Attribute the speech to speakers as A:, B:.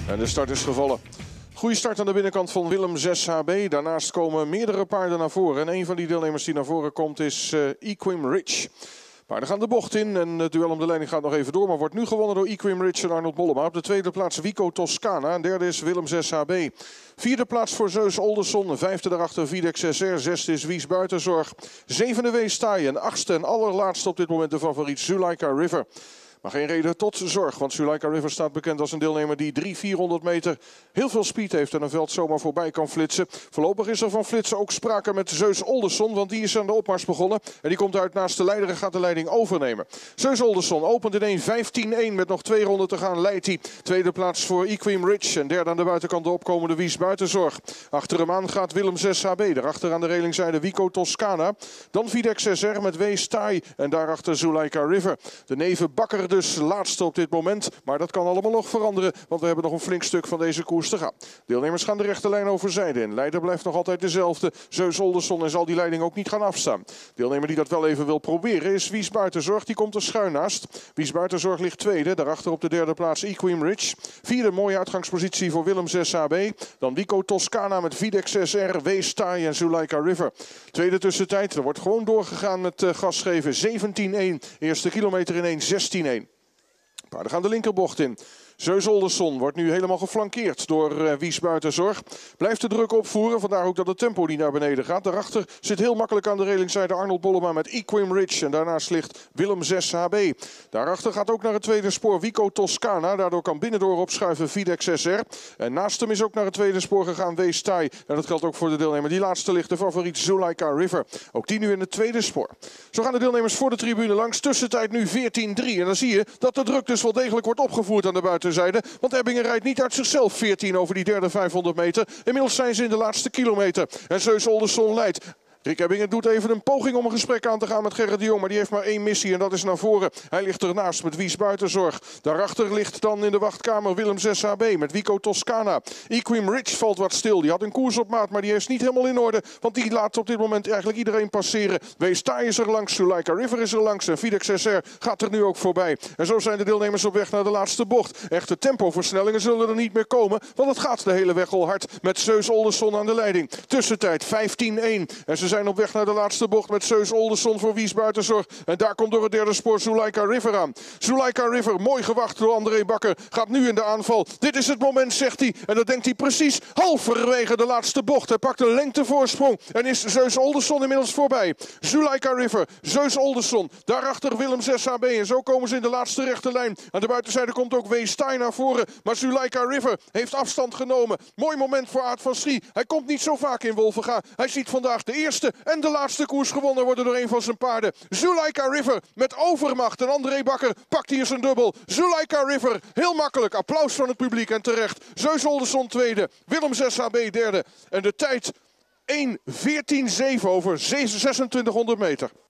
A: En de start is gevallen. Goede start aan de binnenkant van Willem 6 HB. Daarnaast komen meerdere paarden naar voren. En een van die deelnemers die naar voren komt is Equim Rich. Paarden gaan de bocht in en het duel om de leiding gaat nog even door. Maar wordt nu gewonnen door Equim Rich en Arnold Mollema. Op de tweede plaats Wico Toscana. En derde is Willem 6 HB. Vierde plaats voor Zeus Olderson. Vijfde daarachter Videx SR. Zesde is Wies Buitenzorg. Zevende Weestaai. En achtste en allerlaatste op dit moment de favoriet Zuleika River. Maar geen reden tot zorg, want Zuleika River staat bekend als een deelnemer die 300-400 meter heel veel speed heeft en een veld zomaar voorbij kan flitsen. Voorlopig is er van flitsen ook sprake met Zeus Olderson, want die is aan de opmars begonnen. En die komt uit naast de leider en gaat de leiding overnemen. Zeus Olderson opent in 1.15.1 met nog 2 ronden te gaan, leidt hij. Tweede plaats voor Equim Rich en derde aan de buitenkant de opkomende Wies Buitenzorg. Achter hem aan gaat Willem 6 HB, daarachter aan de relingzijde Wico Toscana. Dan Videx SR met Weestaai en daarachter Zuleika River. De neven Bakker dus laatste op dit moment, maar dat kan allemaal nog veranderen, want we hebben nog een flink stuk van deze koers te gaan. Deelnemers gaan de rechte lijn over zijde in. Leider blijft nog altijd dezelfde, Zeus Olderson, en zal die leiding ook niet gaan afstaan. Deelnemer die dat wel even wil proberen is Wies Buitenzorg, die komt er schuin naast. Wies Buitenzorg ligt tweede, daarachter op de derde plaats Equim Rich. Vierde mooie uitgangspositie voor Willem 6 HB. Dan Wico Toscana met Videx SR, Weestaai en Zuleika River. Tweede tussentijd, er wordt gewoon doorgegaan met gas geven. 17.1, eerste kilometer in 1.16.1. Paarden gaan de linkerbocht in. Zeus Olderson wordt nu helemaal geflankeerd door Wies Buitenzorg. Blijft de druk opvoeren, vandaar ook dat het tempo niet naar beneden gaat. Daarachter zit heel makkelijk aan de relingzijde Arnold Mollema met Equim Rich. En daarnaast ligt Willem 6 HB. Daarachter gaat ook naar het tweede spoor Wico Toscana. Daardoor kan binnendoor opschuiven Videx SR. En naast hem is ook naar het tweede spoor gegaan Weestaai. En dat geldt ook voor de deelnemer. Die laatste ligt de favoriet Zuleika River. Ook die nu in het tweede spoor. Zo gaan de deelnemers voor de tribune langs. Tussentijd nu 14.3. En dan zie je dat de druk dus wel degelijk wordt opgevoerd aan de buitenzijde. Want Ebbingen rijdt niet uit zichzelf 14 over die derde 500 meter. Inmiddels zijn ze in de laatste kilometer. En Zeus Olderson leidt. Rick Ebbingen doet even een poging om een gesprek aan te gaan met Gerrit de Jong. Maar die heeft maar één missie en dat is naar voren. Hij ligt ernaast met Wies Buitenzorg. Daarachter ligt dan in de wachtkamer Willem 6 HB met Wico Toscana. Equim Rich valt wat stil. Die had een koers op maat, maar die is niet helemaal in orde. Want die laat op dit moment eigenlijk iedereen passeren. Weestaai is er langs, Zuleika River is er langs. En Videx SR gaat er nu ook voorbij. En zo zijn de deelnemers op weg naar de laatste bocht. Echte tempoversnellingen zullen er niet meer komen. Want het gaat de hele weg al hard met Zeus Olderson aan de leiding. Tussentijd 15.1. En ze zijn op weg naar de laatste bocht met Zeus Olderson voor Wies Buitenzorg. En daar komt door het derde spoor Zuleika River aan. Zuleika River, mooi gewacht door André Bakker, gaat nu in de aanval. Dit is het moment, zegt hij. En dat denkt hij precies halverwege de laatste bocht. Hij pakt een lengtevoorsprong en is Zeus Olderson inmiddels voorbij. Zuleika River, Zeus Olderson, daarachter Willem 6 HB. En zo komen ze in de laatste rechte lijn. Aan de buitenzijde komt ook Weestaai naar voren. Maar Zuleika River heeft afstand genomen. Mooi moment voor Aart van Schie. Hij komt niet zo vaak in Wolvenga. Hij ziet vandaag de eerste en de laatste koers gewonnen worden door een van zijn paarden. Zuleika River met overmacht. En André Bakker pakt hier zijn dubbel. Zuleika River, heel makkelijk. Applaus van het publiek en terecht. Zeus Olderson tweede. Willem 6 HB derde. En de tijd 1.14.7 over 2600 meter.